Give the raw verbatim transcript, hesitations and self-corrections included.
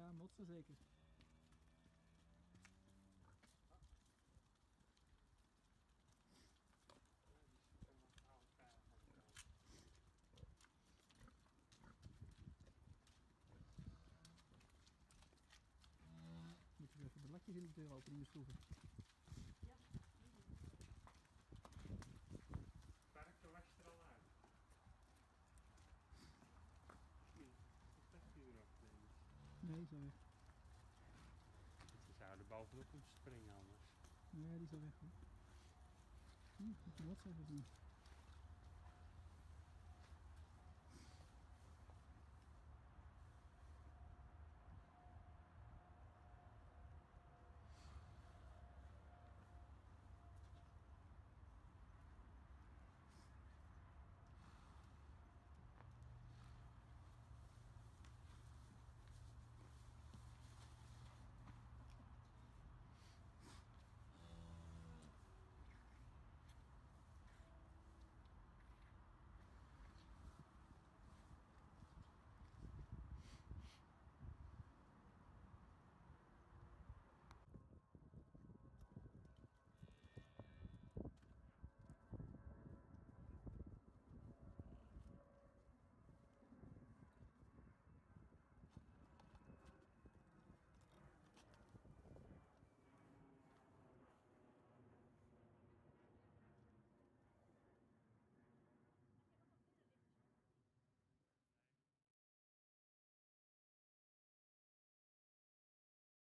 Ja, motsen zeker. Moet je even de lakjes in de deuropening schroeven. Ja. Park de was er al uit. Nee, is dat hier erop nemen? Nee, die is al weg. Ze zouden bovenop moeten springen anders. Nee, die is al weg hoor. Hm, moet je motsen even zien.